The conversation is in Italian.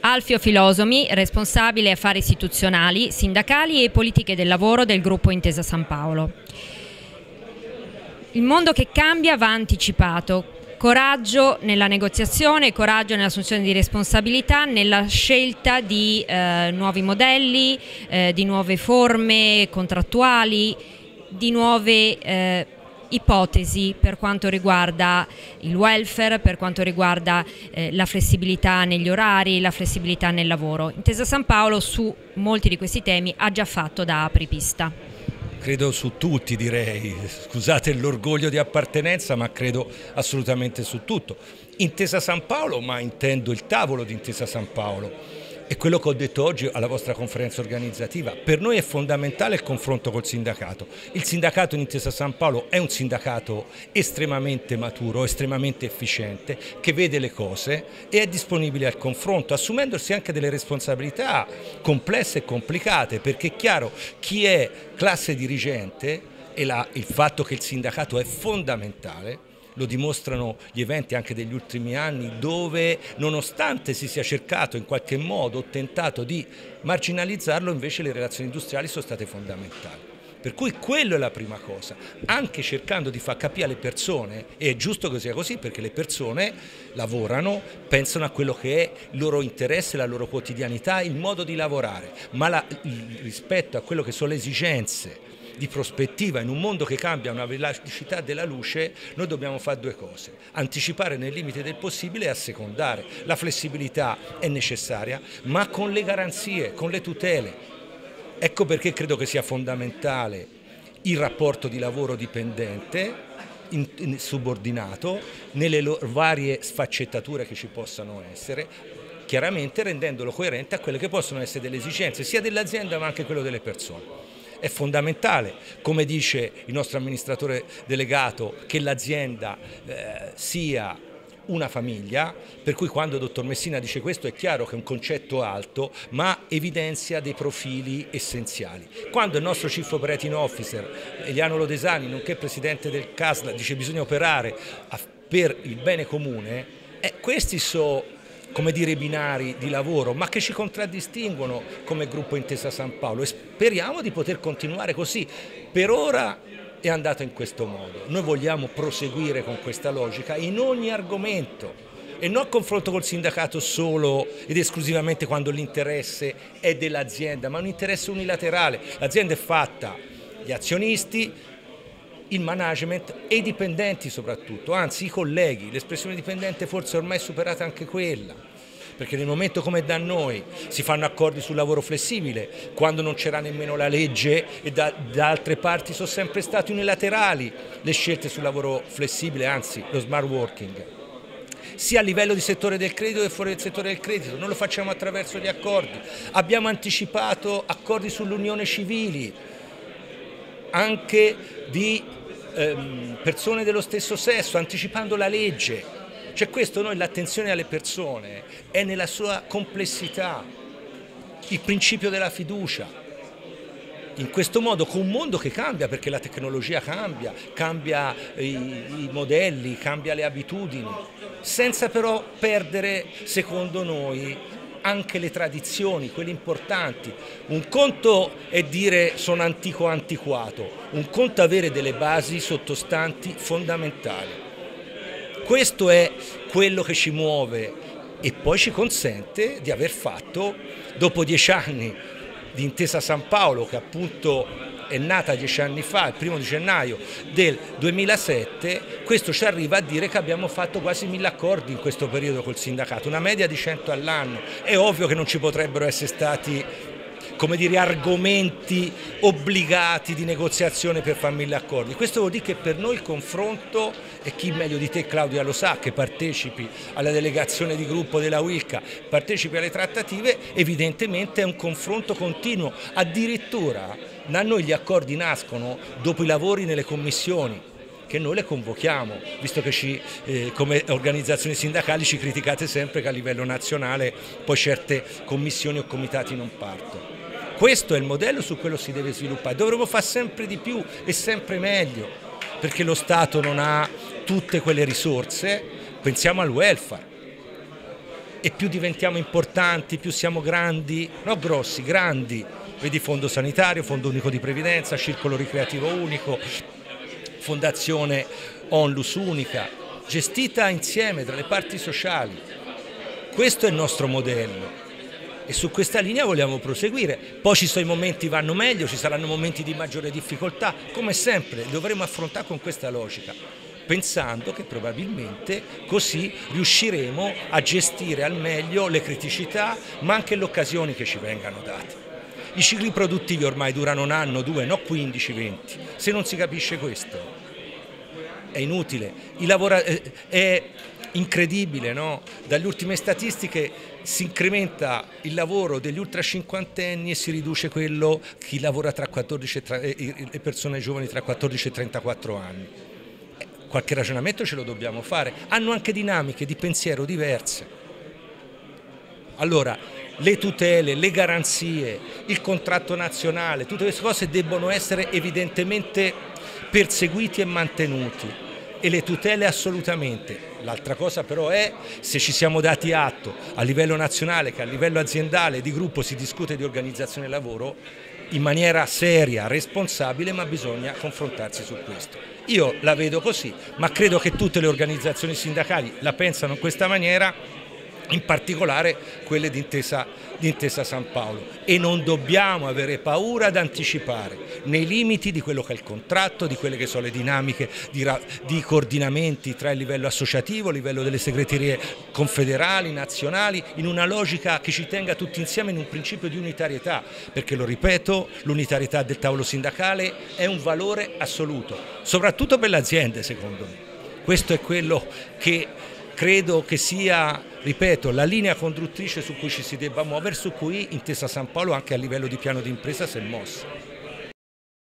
Alfio Filosomi, responsabile affari istituzionali, sindacali e politiche del lavoro del gruppo Intesa San Paolo. Il mondo che cambia va anticipato. Coraggio nella negoziazione, coraggio nell'assunzione di responsabilità, nella scelta di nuovi modelli, di nuove forme contrattuali, di nuove ipotesi per quanto riguarda il welfare, per quanto riguarda la flessibilità negli orari, la flessibilità nel lavoro. Intesa San Paolo su molti di questi temi ha già fatto da apripista. Credo su tutti, direi, scusate l'orgoglio di appartenenza, ma credo assolutamente su tutto. Intesa San Paolo, ma intendo il tavolo di Intesa San Paolo. E quello che ho detto oggi alla vostra conferenza organizzativa, per noi è fondamentale il confronto col sindacato. Il sindacato in Intesa San Paolo è un sindacato estremamente maturo, estremamente efficiente, che vede le cose e è disponibile al confronto, assumendosi anche delle responsabilità complesse e complicate, perché è chiaro, chi è classe dirigente e il fatto che il sindacato è fondamentale, lo dimostrano gli eventi anche degli ultimi anni, dove nonostante si sia cercato in qualche modo o tentato di marginalizzarlo, invece le relazioni industriali sono state fondamentali. Per cui quello è la prima cosa, anche cercando di far capire alle persone, e è giusto che sia così perché le persone lavorano, pensano a quello che è il loro interesse, la loro quotidianità, il modo di lavorare, ma rispetto a quello che sono le esigenze di prospettiva in un mondo che cambia a una velocità della luce, noi dobbiamo fare due cose: anticipare nel limite del possibile e assecondare. La flessibilità è necessaria, ma con le garanzie, con le tutele. Ecco perché credo che sia fondamentale il rapporto di lavoro dipendente, subordinato, nelle varie sfaccettature che ci possano essere, chiaramente rendendolo coerente a quelle che possono essere delle esigenze sia dell'azienda ma anche quello delle persone. È fondamentale, come dice il nostro amministratore delegato, che l'azienda sia una famiglia, per cui quando il dottor Messina dice questo è chiaro che è un concetto alto, ma evidenzia dei profili essenziali. Quando il nostro Chief Operating Officer, Eliano Lodesani, nonché presidente del CASLA, dice che bisogna operare per il bene comune, questi sono, come dire, i binari di lavoro, ma che ci contraddistinguono come gruppo Intesa San Paolo, e speriamo di poter continuare così. Per ora è andato in questo modo, noi vogliamo proseguire con questa logica in ogni argomento e non confronto col sindacato solo ed esclusivamente quando l'interesse è dell'azienda, ma un interesse unilaterale. L'azienda è fatta, gli azionisti, il management e i dipendenti soprattutto, anzi i colleghi. L'espressione dipendente forse ormai è superata anche quella, perché nel momento come da noi si fanno accordi sul lavoro flessibile, quando non c'era nemmeno la legge, e da altre parti sono sempre state unilaterali le scelte sul lavoro flessibile, anzi lo smart working, sia a livello di settore del credito che fuori del settore del credito. Noi lo facciamo attraverso gli accordi, abbiamo anticipato accordi sull'unione civili, anche di persone dello stesso sesso, anticipando la legge. Cioè questo, noi l'attenzione alle persone è nella sua complessità, il principio della fiducia. In questo modo, con un mondo che cambia, perché la tecnologia cambia i modelli, cambia le abitudini, senza però perdere, secondo noi, anche le tradizioni, quelle importanti. Un conto è dire sono antico o antiquato, un conto è avere delle basi sottostanti fondamentali. Questo è quello che ci muove e poi ci consente di aver fatto, dopo 10 anni di Intesa San Paolo, che appunto è nata 10 anni fa, il 1° gennaio del 2007, questo ci arriva a dire che abbiamo fatto quasi 1000 accordi in questo periodo col sindacato, una media di 100 all'anno. È ovvio che non ci potrebbero essere stati, come dire, argomenti obbligati di negoziazione per fare 1000 accordi. Questo vuol dire che per noi il confronto, e chi meglio di te Claudia lo sa, che partecipi alla delegazione di gruppo della Wilca, partecipi alle trattative, evidentemente è un confronto continuo. Addirittura da noi gli accordi nascono dopo i lavori nelle commissioni, che noi le convochiamo, visto che come organizzazioni sindacali ci criticate sempre che a livello nazionale poi certe commissioni o comitati non partono. Questo è il modello su cui si deve sviluppare. Dovremo fare sempre di più e sempre meglio, perché lo Stato non ha tutte quelle risorse. Pensiamo al welfare. e più diventiamo importanti, più siamo grandi, no grossi, grandi, vedi Fondo Sanitario, Fondo Unico di Previdenza, Circolo Ricreativo Unico, Fondazione Onlus Unica, gestita insieme tra le parti sociali. Questo è il nostro modello e su questa linea vogliamo proseguire. Poi ci sono i momenti che vanno meglio, ci saranno momenti di maggiore difficoltà, come sempre dovremo affrontare con questa logica, pensando che probabilmente così riusciremo a gestire al meglio le criticità, ma anche le occasioni che ci vengano date. I cicli produttivi ormai durano un anno, due, no 15, 20. Se non si capisce questo è inutile. È incredibile, no? Dalle ultime statistiche si incrementa il lavoro degli ultra cinquantenni e si riduce quello chi lavora tra 14 le persone giovani tra 14 e 34 anni. Qualche ragionamento ce lo dobbiamo fare. Hanno anche dinamiche di pensiero diverse. Allora, le tutele, le garanzie, il contratto nazionale, tutte queste cose debbono essere evidentemente perseguiti e mantenuti, e le tutele assolutamente. L'altra cosa però è se ci siamo dati atto a livello nazionale che a livello aziendale di gruppo si discute di organizzazione del lavoro in maniera seria, responsabile, ma bisogna confrontarsi su questo. Io la vedo così, ma credo che tutte le organizzazioni sindacali la pensano in questa maniera, in particolare quelle di Intesa San Paolo, e non dobbiamo avere paura ad anticipare nei limiti di quello che è il contratto, di quelle che sono le dinamiche di coordinamenti tra il livello associativo, il livello delle segreterie confederali, nazionali, in una logica che ci tenga tutti insieme in un principio di unitarietà, perché lo ripeto, l'unitarietà del tavolo sindacale è un valore assoluto, soprattutto per le aziende secondo me. Questo è quello che credo che sia, ripeto, la linea conduttrice su cui ci si debba muovere, su cui Intesa San Paolo anche a livello di piano di impresa si è mossa.